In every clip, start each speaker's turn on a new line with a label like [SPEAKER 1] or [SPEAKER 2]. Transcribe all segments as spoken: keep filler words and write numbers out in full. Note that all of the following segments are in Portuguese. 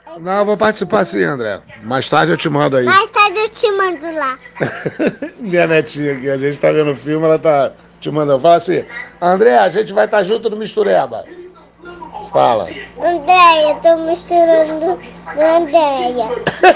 [SPEAKER 1] Não, eu vou participar sim, André. Mais tarde eu te mando aí.
[SPEAKER 2] Mais tarde eu te mando lá.
[SPEAKER 1] Minha netinha aqui, a gente tá vendo o filme, ela tá te mandando. Fala assim, André, a gente vai estar junto no Mistureba. Fala.
[SPEAKER 2] Andréia, eu tô misturando no Andréia.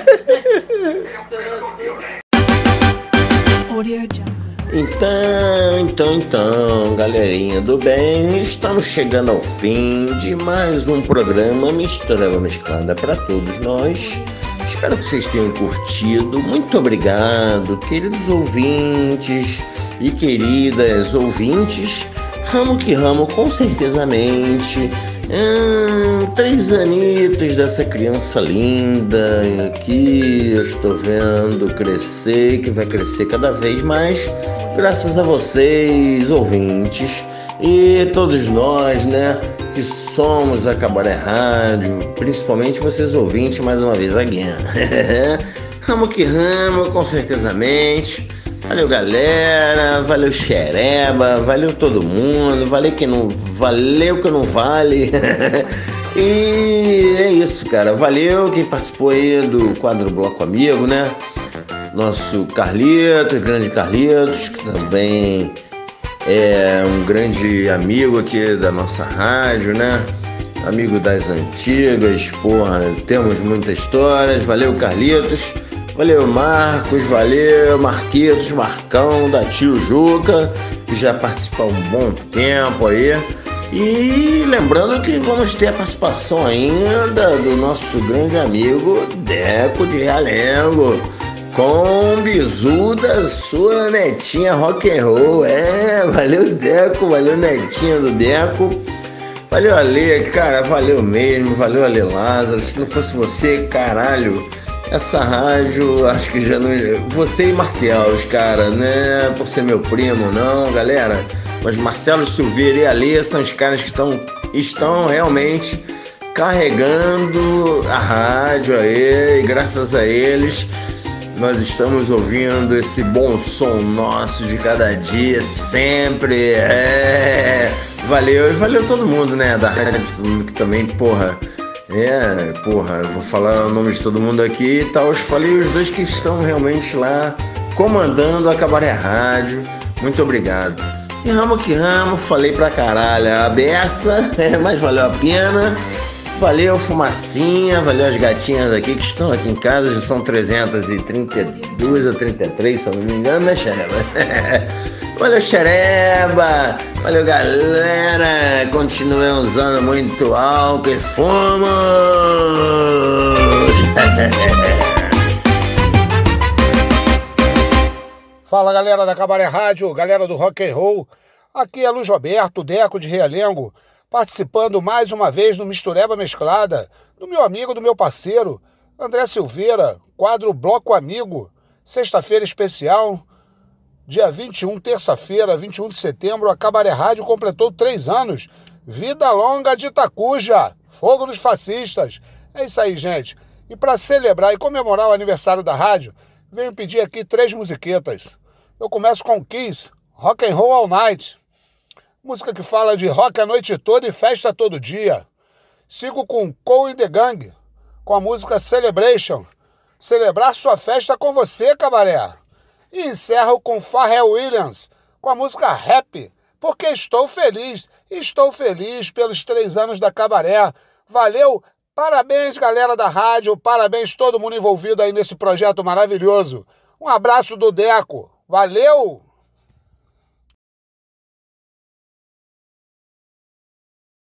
[SPEAKER 3] Então, então, então, galerinha do bem, estamos chegando ao fim de mais um programa Mistureba Mesclada para todos nós. Espero que vocês tenham curtido. Muito obrigado, queridos ouvintes e queridas ouvintes. Ramo que ramo, com certezamente. Hum, três anitos dessa criança linda que eu estou vendo crescer, que vai crescer cada vez mais, graças a vocês, ouvintes, e todos nós, né, que somos a Cabaré Rádio, principalmente vocês ouvintes, mais uma vez, again. Ramo que ramo, com certezamente. Valeu, galera, valeu, Xereba, valeu todo mundo, valeu que não, valeu que não vale. E é isso, cara, valeu quem participou aí do quadro Bloco Amigo, né? Nosso Carlitos, grande Carlitos, que também é um grande amigo aqui da nossa rádio, né? Amigo das antigas, porra, temos muitas histórias, valeu, Carlitos. Valeu, Marcos, valeu, Marquitos, Marcão, da Tio Juca, que já participou há um bom tempo aí. E lembrando que vamos ter a participação ainda do nosso grande amigo Deco de Realengo, com o bizu da sua netinha rock and roll. É, valeu, Deco, valeu, netinha do Deco. Valeu, Ale, cara, valeu mesmo, valeu, Ale Lázaro. Se não fosse você, caralho, essa rádio, acho que já não... Você e Marcelos, cara, né? Por ser meu primo, não, galera. Mas Marcelo, Silveira e Alê são os caras que estão, estão realmente carregando a rádio aí. E graças a eles, nós estamos ouvindo esse bom som nosso de cada dia, sempre. É... Valeu, e valeu todo mundo, né? Da rádio, todo mundo que também, porra... É, porra, eu vou falar o nome de todo mundo aqui e tal. Eu falei os dois que estão realmente lá comandando a Cabaré Rádio. Muito obrigado. E ramo que ramo, falei pra caralho a beça, é, mas valeu a pena. Valeu, Fumacinha, valeu as gatinhas aqui que estão aqui em casa. Já são trezentas e trinta e duas ou trinta e três, se eu não me engano, né, Xereba? Valeu, Xereba! Valeu, galera! Continuem usando muito álcool e fomos!
[SPEAKER 1] Fala, galera da Cabaré Rádio, galera do Rock and Roll. Aqui é Luiz Roberto, Deco de Realengo, participando mais uma vez no Mistureba Mesclada, do meu amigo, do meu parceiro, André Silveira, quadro Bloco Amigo, sexta-feira especial. Dia vinte e um, terça-feira, vinte e um de setembro, a Cabaré Rádio completou três anos. Vida longa de Itacuja, fogo dos fascistas. É isso aí, gente. E para celebrar e comemorar o aniversário da rádio, venho pedir aqui três musiquetas. Eu começo com Kiss, Rock and Roll All Night. Música que fala de rock a noite toda e festa todo dia. Sigo com Cool in the Gang, com a música Celebration. Celebrar sua festa com você, Cabaré. E encerro com Pharrell Williams, com a música Happy, porque estou feliz, estou feliz pelos três anos da Cabaré. Valeu, parabéns, galera da rádio, parabéns todo mundo envolvido aí nesse projeto maravilhoso. Um abraço do Deco, valeu!